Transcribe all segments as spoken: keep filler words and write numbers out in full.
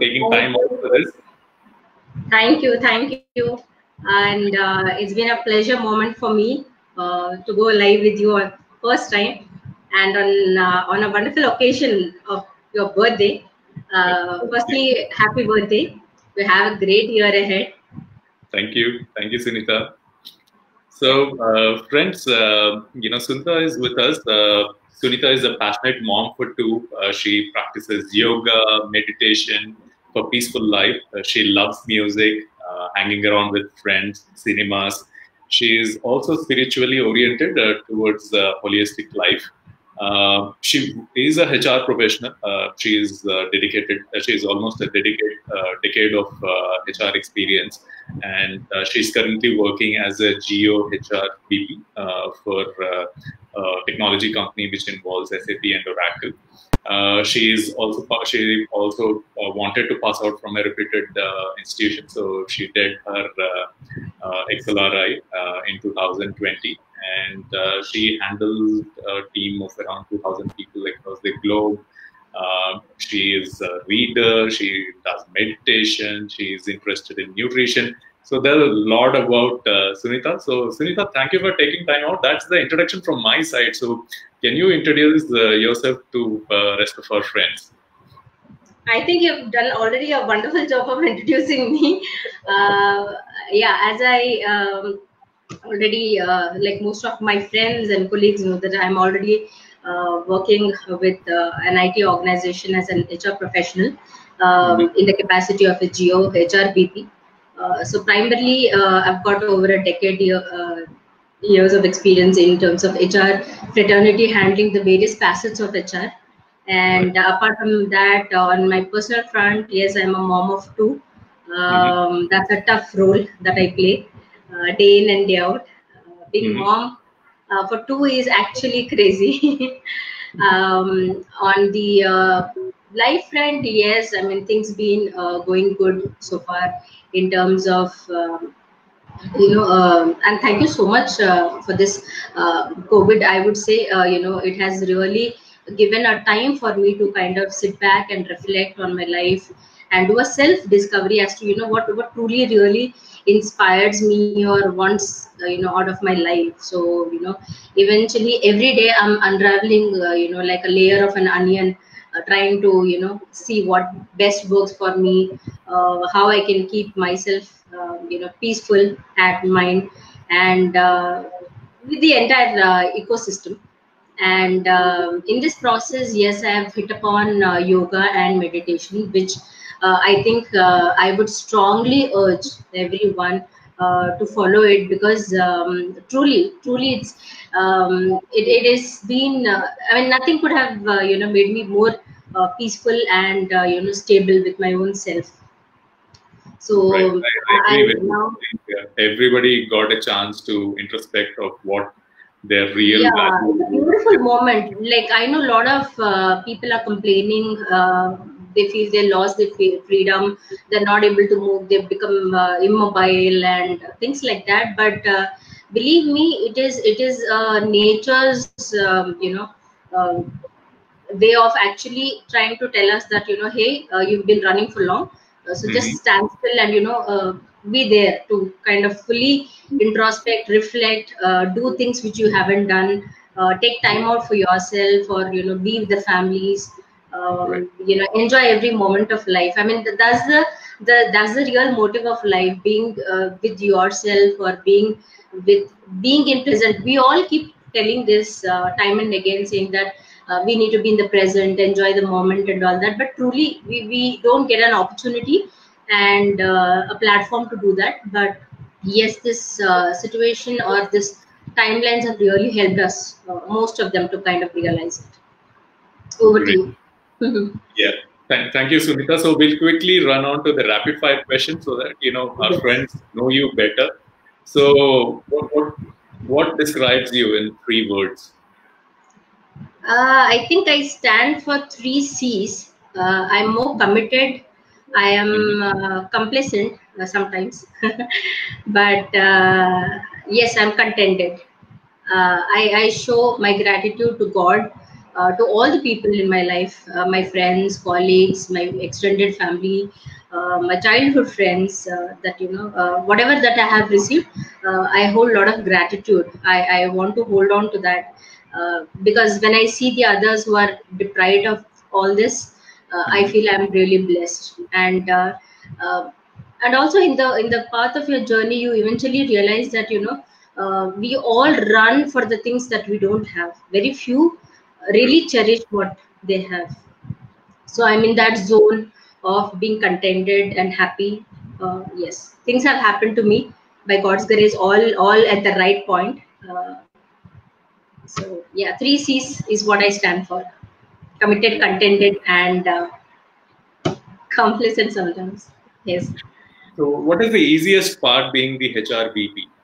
taking time out for this. Thank you, thank you. And uh, it's been a pleasure moment for me uh, to go live with you on first time, and on uh, on a wonderful occasion of your birthday. Uh, firstly, happy birthday. We have a great year ahead. Thank you, thank you, Sunita. So, uh, friends, uh, you know, Sunita is with us. Uh, Sunita is a passionate mom for two. Uh, she practices yoga, meditation for peaceful life. Uh, she loves music, uh, hanging around with friends, cinemas. She is also spiritually oriented uh, towards uh, holistic life. Uh, she is a H R professional. Uh, she is uh, dedicated. Uh, she is almost a dedicated uh, decade of uh, H R experience, and uh, she's currently working as a Geo H R V P uh, for uh, a technology company which involves S A P and Oracle. Uh, she is also she also uh, wanted to pass out from a reputed uh, institution, so she did her uh, uh, X L R I uh, in two thousand twenty, and uh, she handled a team of around two thousand people across the globe. Uh, she is a reader, she does meditation, she is interested in nutrition. So there's a lot about uh, Sunita. So Sunita, thank you for taking time out. That's the introduction from my side. So can you introduce uh, yourself to uh, rest of our friends? I think you've done already a wonderful job of introducing me. Uh, yeah, as I um, already, uh, like most of my friends and colleagues know that I'm already uh, working with uh, an I T organization as an H R professional um, mm-hmm. in the capacity of a Geo H R V P. Uh, so primarily, uh, I've got over a decade uh, years of experience in terms of H R fraternity, handling the various facets of H R. And uh, apart from that, uh, on my personal front, yes, I'm a mom of two. Um, mm-hmm. That's a tough role that I play uh, day in and day out. Uh, being mm-hmm. mom uh, for two is actually crazy. um, on the uh, life front, yes, I mean, things been uh, going good so far in terms of um, you know, um, and thank you so much uh, for this uh, COVID. I would say, uh, you know, it has really given a time for me to kind of sit back and reflect on my life and do a self-discovery as to, you know, what, what truly really inspires me or wants, uh, you know, out of my life. So, you know, eventually every day I'm unraveling, uh, you know, like a layer of an onion, uh, trying to, you know, see what best works for me, uh, how I can keep myself Uh, you know, peaceful at mind, and uh, with the entire uh, ecosystem. And um, in this process, yes, I have hit upon uh, yoga and meditation, which uh, I think uh, I would strongly urge everyone uh, to follow it, because um, truly, truly, it's um, it, it has been. Uh, I mean, nothing could have uh, you know made me more uh, peaceful and uh, you know stable with my own self. So right. I, I agree with now, you. Everybody got a chance to introspect of what their real yeah, value it's a beautiful moment. Like, I know a lot of uh, people are complaining. Uh, they feel they lost their freedom. They're not able to move. They've become uh, immobile and things like that. But uh, believe me, it is it is uh, nature's um, you know uh, way of actually trying to tell us that, you know, hey, uh, you've been running for long. Uh, so mm-hmm. just stand still and, you know, uh, be there to kind of fully introspect, reflect, uh, do things which you haven't done, uh, take time out for yourself, or, you know, be with the families, um, right. you know, enjoy every moment of life. I mean, that's the, the that's the real motive of life, being uh, with yourself, or being with being in present. We all keep telling this uh, time and again, saying that Uh, we need to be in the present, enjoy the moment and all that. But truly, we, we don't get an opportunity and uh, a platform to do that. But yes, this uh, situation or this timelines have really helped us, uh, most of them, to kind of realize it. Over Great. to you. Yeah. Thank, thank you, Sunita. So we'll quickly run on to the rapid fire question so that, you know, our yes. friends know you better. So what, what, what describes you in three words? Uh, I think I stand for three C's. Uh, I'm more committed. I am uh, complacent uh, sometimes, but uh, yes, I'm contented. Uh, I, I show my gratitude to God uh, to all the people in my life, uh, my friends, colleagues, my extended family, uh, my childhood friends, uh, that you know, uh, whatever that I have received, uh, I hold a lot of gratitude. I, I want to hold on to that, uh, because when I see the others who are deprived of all this, uh, I feel I'm really blessed. And uh, uh, and also in the in the path of your journey, you eventually realize that, you know, uh, we all run for the things that we don't have. Very few really cherish what they have. So I'm in that zone of being contented and happy. Uh, yes, things have happened to me by God's grace, all all at the right point. Uh, so yeah, three C's is what I stand for: committed, contented, and uh, complacent sometimes. Yes. So, what is the easiest part being the H R B P?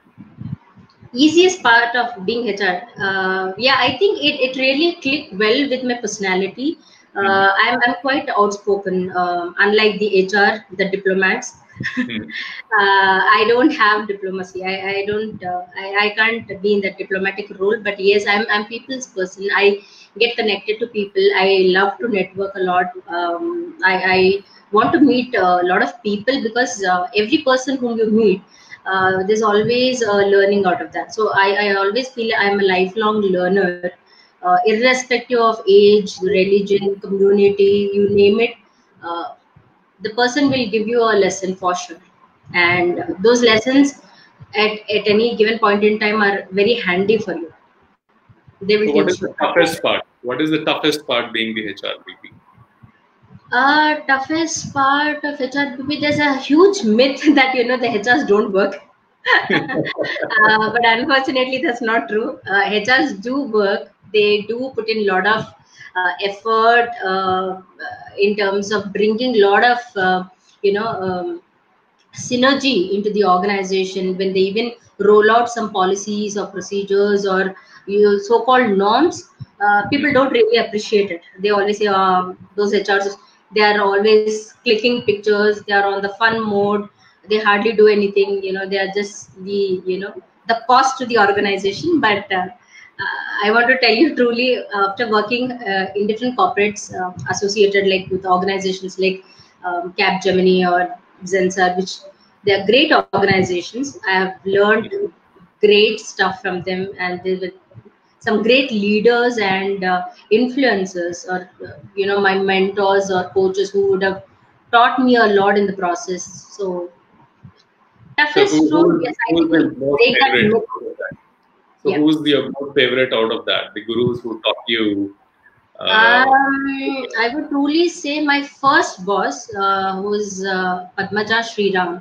Easiest part of being H R, uh, yeah, I think it, it really clicked well with my personality. Mm-hmm. uh, I'm, I'm quite outspoken, um, unlike the H R, the diplomats. Mm-hmm. uh, I don't have diplomacy. I, I don't uh, I, I can't be in the diplomatic role, but yes, I'm, I'm people's person. I get connected to people. I love to network a lot. um, I, I want to meet a lot of people, because uh, every person whom you meet, uh, there's always uh, learning out of that. So I, I always feel I'm a lifelong learner, uh, irrespective of age, religion, community, you name it. Uh, the person will give you a lesson for sure, and those lessons at, at any given point in time are very handy for you. They will So, what teach is you. the toughest part? What is the toughest part being the H R B P? Uh, toughest part of H R B P, there's a huge myth that, you know, the H Rs don't work. Uh, but unfortunately, that's not true. Uh, H Rs do work. They do put in a lot of uh, effort, uh, in terms of bringing a lot of, uh, you know, um, synergy into the organization. When they even roll out some policies or procedures or, you know, so-called norms, uh, people don't really appreciate it. They always say, um, those H Rs, they are always clicking pictures, they are on the fun mode, they hardly do anything, you know, they are just the, you know, the cost to the organization. But uh, uh, I want to tell you truly, after working uh, in different corporates, uh, associated like with organizations like um, Capgemini or Zensar, which they are great organizations. I have learned great stuff from them, and they were some great leaders and uh, influencers, or uh, you know, my mentors or coaches who would have taught me a lot in the process. So So, who, toughest role, who, yes, is, I who is think the we most break that favorite myth. out of that? So, Yeah. who's the your most favorite out of that? The gurus who taught you. Uh, Um, I would truly say my first boss, uh, who was uh, Padmaja Sriram.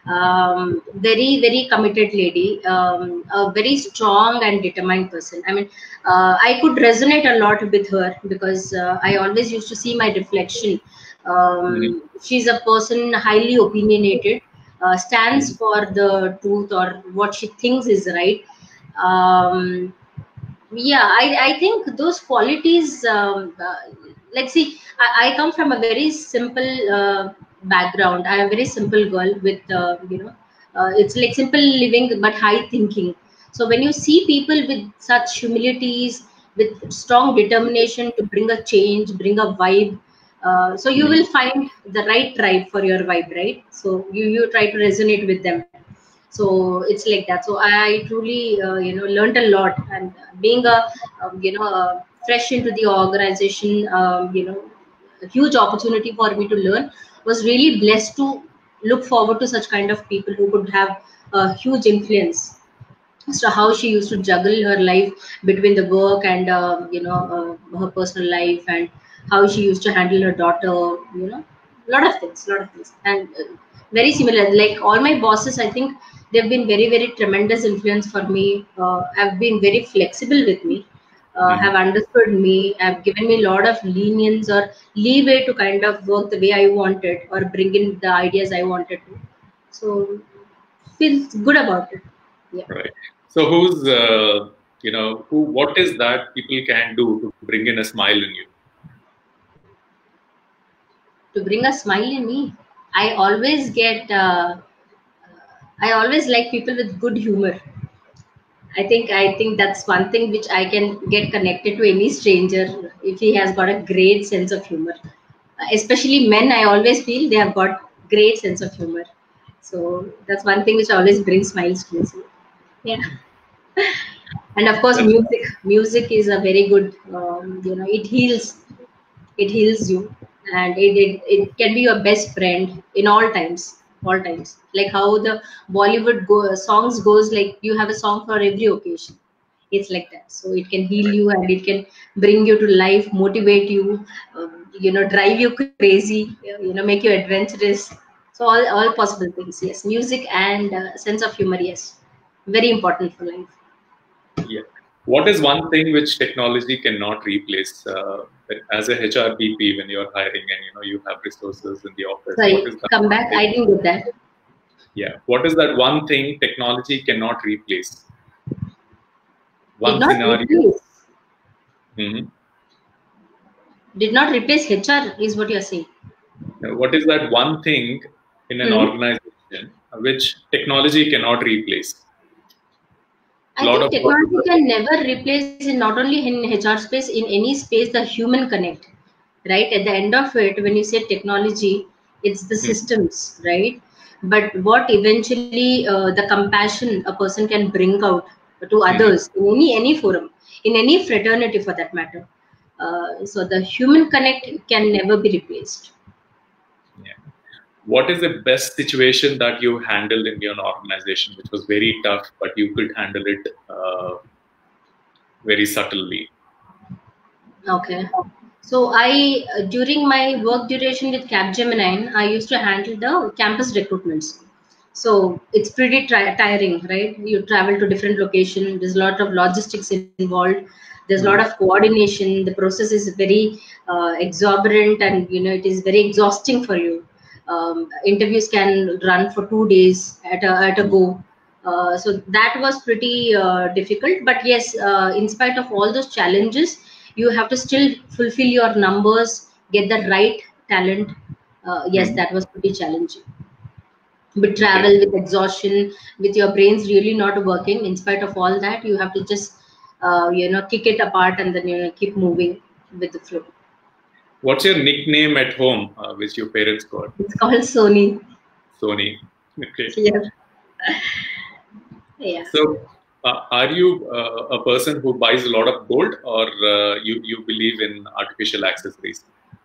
Um, very, very committed lady, um, a very strong and determined person. I mean, uh, I could resonate a lot with her, because uh, I always used to see my reflection. mhm, Um, she's a person highly opinionated, uh, stands mhm. for the truth or what she thinks is right. Um, yeah, I, I think those qualities, um, uh, like see, I, I come from a very simple uh, background. I am a very simple girl with, uh, you know, uh, it's like simple living but high thinking. So when you see people with such humilities, with strong determination to bring a change, bring a vibe, uh, so you will find the right tribe for your vibe, right? So you, you try to resonate with them. So it's like that. So I truly, uh, you know, learned a lot. And being a, um, you know, uh, fresh into the organization, um, you know, a huge opportunity for me to learn. Was really blessed to look forward to such kind of people who could have a huge influence. So how she used to juggle her life between the work and, uh, you know, uh, her personal life, and how she used to handle her daughter, you know, lot of things, lot of things. And uh, very similar, like all my bosses, I think they've been very, very tremendous influence for me. uh, have been very flexible with me, uh, have Mhm. understood me, have given me a lot of lenience or leeway to kind of work the way I wanted, or bring in the ideas I wanted to. So feels good about it. Yeah. Right. So, who's, uh, you know, who? What is that people can do to bring in a smile in you? To bring a smile in me, I always get, uh, I always like people with good humor. I think I think that's one thing which I can get connected to any stranger if he has got a great sense of humor. Especially men, I always feel they have got great sense of humor. So that's one thing which always brings smiles to me. So, yeah, and of course, That's music. Music is a very good. Um, you know, it heals. It heals you, and it, it it can be your best friend in all times. All times, like how the Bollywood go, songs goes. Like you have a song for every occasion. It's like that. So it can heal you, and it can bring you to life, motivate you, um, you know, drive you crazy, you know, make you adventurous. So all, all possible things. Yes, music and uh, sense of humor. Yes, very important for life. yeah. What is one thing which technology cannot replace? Uh, as a H R B P, when you're hiring and you know you have resources in the office, what Sorry, is that come one back. thing? I didn't get that. Yeah, what is that one thing technology cannot replace? Did One not scenario. replace. Mhm. Did not replace H R is what you're saying. Now, what is that one thing in an Hmm. organization which technology cannot replace? A I lot think of work. technology can never replace, in not only in H R space, in any space, the human connect. Right at the end of it, when you say technology, it's the Hmm. systems, right? But what eventually uh, the compassion a person can bring out to Hmm. others in any any forum, in any fraternity for that matter. Uh, so the human connect can never be replaced. Yeah. What is the best situation that you handled in your organization, which was very tough, but you could handle it uh, very subtly? Okay. So I, uh, during my work duration with Capgemini, I used to handle the campus recruitments. So it's pretty tri- tiring, right? You travel to different locations. There's a lot of logistics involved. There's a lot of Mhm. coordination. The process is very uh, exorbitant, and you know it is very exhausting for you. Um, interviews can run for two days at a at a go. Uh, so that was pretty uh, difficult. But yes, uh, in spite of all those challenges, you have to still fulfill your numbers, get the right talent. Uh, yes, Mhm. that was pretty challenging. But Okay. travel with exhaustion, with your brains really not working, in spite of all that, you have to just uh, you know kick it apart and then you know keep moving with the flow. What's your nickname at home, uh, which your parents got? It's called Sony. Sony. Okay. Yes. Yeah. So, uh, are you uh, a person who buys a lot of gold, or uh, you you believe in artificial accessories?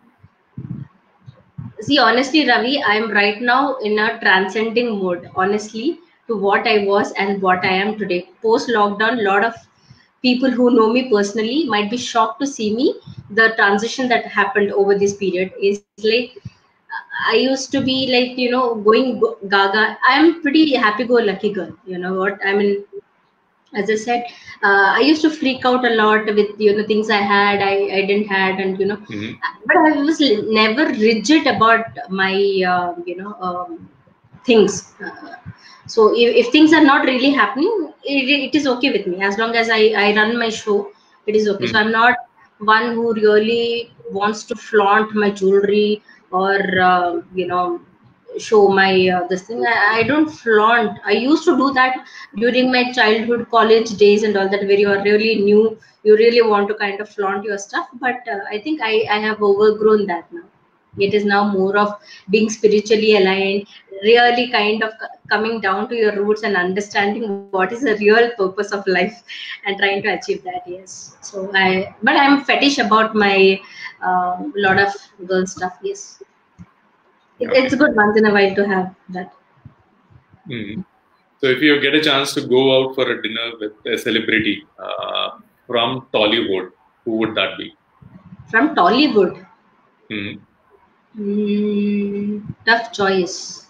See, honestly, Ravi, I'm right now in a transcending mode, honestly, to what I was and what I am today. Post lockdown, a lot of people who know me personally might be shocked to see me. The transition that happened over this period is like I used to be like, you know, going go- gaga. I'm pretty happy go lucky girl. You know what? I mean, as I said, uh, I used to freak out a lot with you know things I had, I, I didn't had, and you know, Hmm. but I was l- never rigid about my uh, you know um, things. Uh, so if, if things are not really happening, it, it is okay with me as long as I I run my show. It is okay. So I'm not one who really wants to flaunt my jewelry or uh, you know show my uh, this thing. I, I don't flaunt. I used to do that during my childhood, college days, and all that, where you are really new. You really want to kind of flaunt your stuff. But uh, I think I, I have overgrown that now. It is now more of being spiritually aligned, really kind of c- coming down to your roots and understanding what is the real purpose of life and trying to achieve that. Yes. So I, but I'm fetish about my uh, lot of girl stuff. Yes. It, Okay. it's good once in a while to have that. Mhm. So, if you get a chance to go out for a dinner with a celebrity uh, from Tollywood, who would that be? From Tollywood, Mhm. mm, tough choice.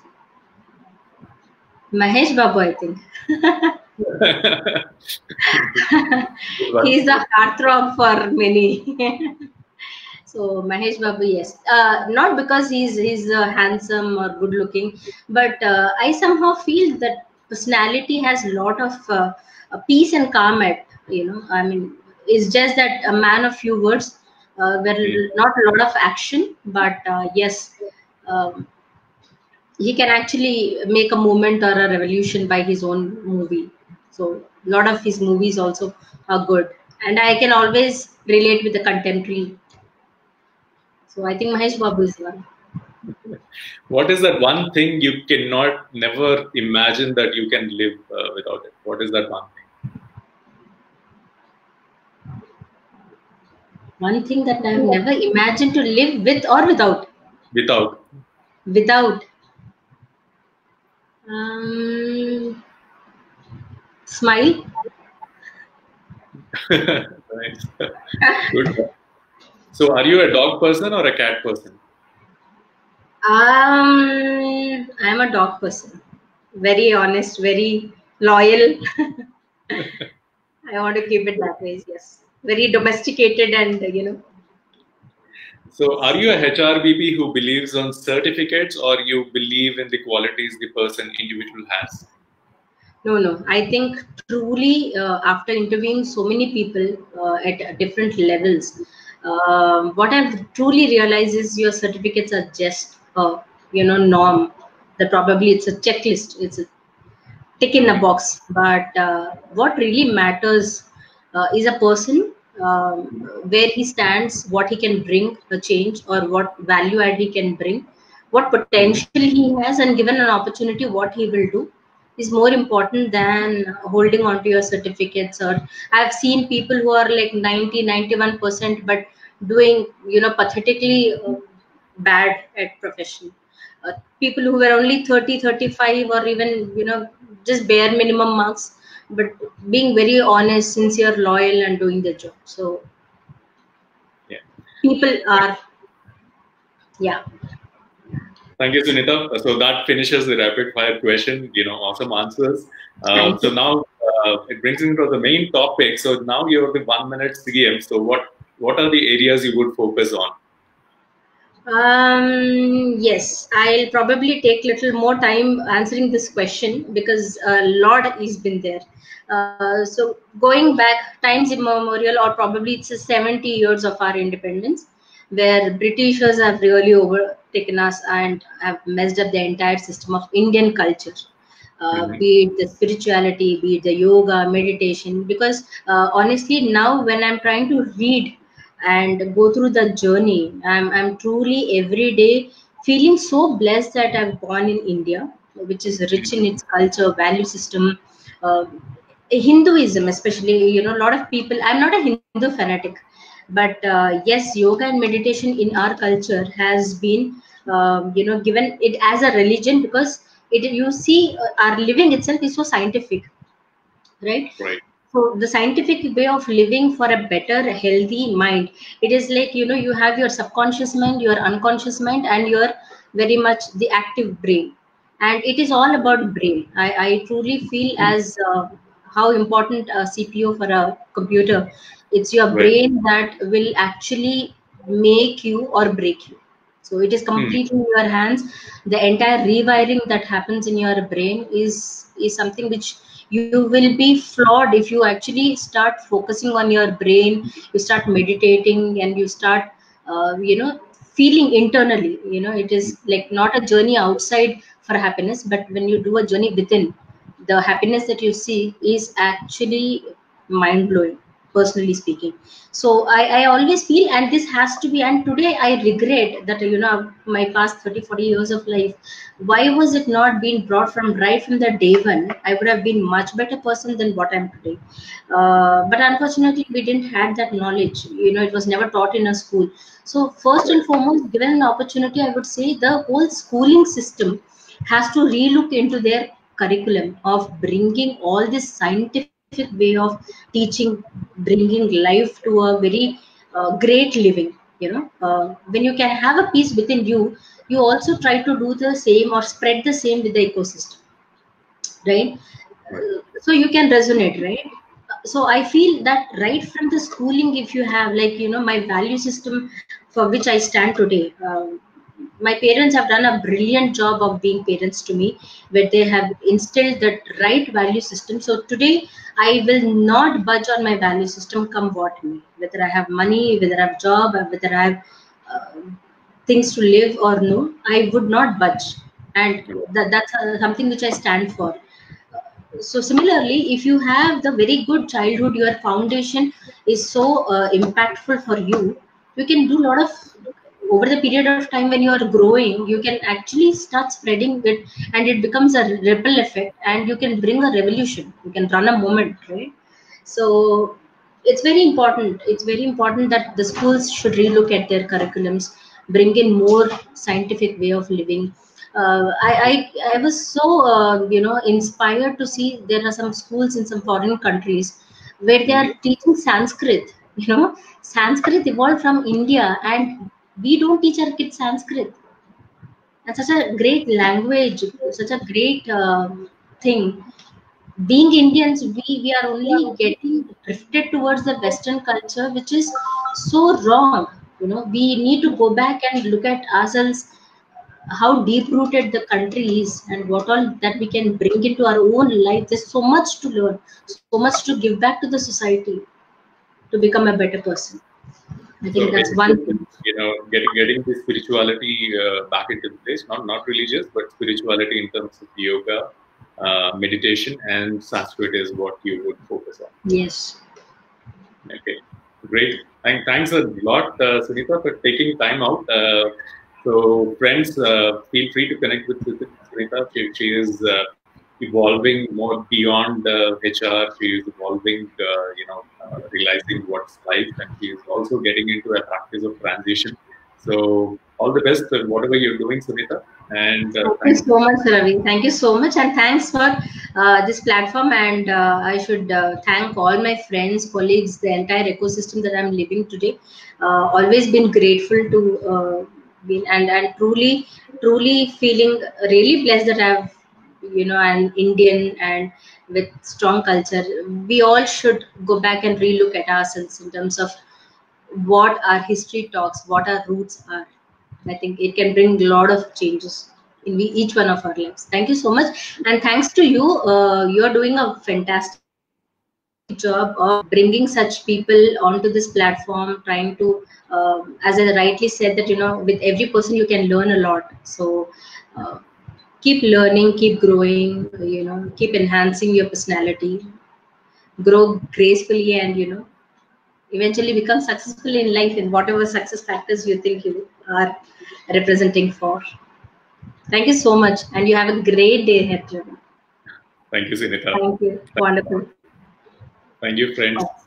Mahesh Babu, I think. Good one. He's a heartthrob for many. So Mahesh Babu, yes, uh, not because he's he's uh, handsome or good looking, but uh, I somehow feel that personality has a lot of uh, uh, peace and calm. At you know, I mean, it's just that a man of few words, uh, Mhm. where not a lot of action, but uh, yes. Um, he can actually make a movement or a revolution by his own movie. So lot of his movies also are good, and I can always relate with the contemporary. So I think Mahesh Babu is one. What is that one thing you cannot never imagine that you can live uh, without it? What is that one thing? One thing that I have never imagined to live with or without. Without. Without. Um, smile. Nice. Good. So, are you a dog person or a cat person? Um, I'm a dog person. Very honest, very loyal. I want to keep it that way. Yes, very domesticated, and you know. So, are you a H R B P who believes on certificates, or you believe in the qualities the person individual has? No, no. I think truly, uh, after interviewing so many people uh, at different levels, um, what I've truly realized is your certificates are just a you know norm. That probably it's a checklist. It's a tick in a box. But uh, what really matters uh, is a person, um, where he stands, what he can bring a change, or what value add he can bring, what potential he has, and given an opportunity, what he will do is more important than holding on to your certificates. Or I've seen people who are like ninety, ninety-one percent, but doing you know pathetically uh, bad at profession. Uh, people who were only thirty, thirty-five, or even you know just bare minimum marks, but being very honest, sincere, loyal, and doing their job. So Yeah. people are, yeah. Thank you, Sunita. So that finishes the rapid fire question. You know, awesome answers. Uh, Thank so you. now uh, it brings me to the main topic. So now you have the one minute C M. So what what are the areas you would focus on? Um, yes, I'll probably take little more time answering this question because a lot has been there. Uh, so going back times immemorial, or probably it's a seventy years of our independence, where Britishers have really overtaken us and have messed up the entire system of Indian culture. Uh, Mm-hmm. be it the spirituality, be it the yoga, meditation. Because uh, honestly, now when I'm trying to read and go through the journey, I'm, I'm truly every day feeling so blessed that I've born in India, which is rich in its culture, value system. Uh, Hinduism, especially, you know, a lot of people, I'm not a Hindu fanatic, but uh, yes, yoga and meditation in our culture has been, um, you know, given it as a religion because it, you see, uh, our living itself is so scientific, right? Right. So the scientific way of living for a better healthy mind, it is like you know you have your subconscious mind, your unconscious mind, and your very much the active brain, and it is all about brain. i, I truly feel as uh, how important a C P U for a computer. It's your Right. brain that will actually make you or break you. So it is Hmm. completely in your hands. The entire rewiring that happens in your brain is is something which you will be flawed if you actually start focusing on your brain. You start meditating and you start uh, you know feeling internally. You know it is like not a journey outside for happiness, but when you do a journey within, the happiness that you see is actually mind blowing, personally speaking. So I, I always feel, and this has to be, and today I regret that you know my past thirty, forty years of life, why was it not being brought from right from the day one? I would have been much better person than what I'm today. Uh, but unfortunately we didn't have that knowledge. You know it was never taught in a school. So first and foremost, given an opportunity, I would say the whole schooling system has to relook into their curriculum of bringing all this scientific way of teaching, bringing life to a very uh, great living. You know uh, when you can have a peace within you, you also try to do the same or spread the same with the ecosystem, right? Right. So you can resonate, right? So I feel that right from the schooling, if you have like you know my value system for which I stand today, um, my parents have done a brilliant job of being parents to me, where they have instilled that right value system. So today I will not budge on my value system come what may, whether I have money, whether I have job, or whether I have uh, things to live or no, I would not budge. And that, that's uh, something which I stand for. so similarly, if you have the very good childhood, your foundation is so uh, impactful for you. You can do a lot of, over the period of time when you are growing, you can actually start spreading it, and it becomes a ripple effect, and you can bring a revolution. You can run a movement, right? So it's very important. It's very important that the schools should relook at their curriculums, bring in more scientific way of living. Uh, I, I I was so uh, you know inspired to see there are some schools in some foreign countries where they are Mhm. teaching Sanskrit. You know, Sanskrit evolved from India, and we don't teach our kids Sanskrit. That's such a great language, such a great um, thing. Being Indians, we, we are only getting drifted towards the Western culture, which is so wrong. You know, we need to go back and look at ourselves, how deep rooted the country is, and what all that we can bring into our own life. There's so much to learn, so much to give back to the society to become a better person. I think So that's one basically, thing. you know, getting getting the spirituality uh, back into place, not not religious, but spirituality in terms of yoga, uh, meditation, and Sanskrit is what you would focus on. Yes. Okay, great. Thank, thanks a lot, uh, Sunita, for taking time out. Uh, so, friends, uh, feel free to connect with, with Sunita. She, she is uh, evolving more beyond uh, H R. She is evolving, uh, you know, uh, realizing what's life, and she is also getting into a practice of transition. So, all the best in whatever you're doing, Sunita. And uh, Thank you thanks. so much, Ravi. Thank you so much, and thanks for uh, this platform. And uh, I should uh, thank all my friends, colleagues, the entire ecosystem that I'm living today. Uh, always been grateful to uh, be, and and truly, truly feeling really blessed that I've, you know, an Indian and with strong culture. We all should go back and relook at ourselves in terms of what our history talks, what our roots are. I think it can bring a lot of changes in we, each one of our lives. Thank you so much, and thanks to you. Uh, you are doing a fantastic job of bringing such people onto this platform, trying to, uh, as I rightly said, that you know, with every person you can learn a lot. So. Uh, keep learning, keep growing, you know, keep enhancing your personality, grow gracefully, and you know, eventually become successful in life in whatever success factors you think you are representing for. Thank you so much, and you have a great day ahead, Ravi. Thank you, Sunita. Thank you. Wonderful. Thank you, friends.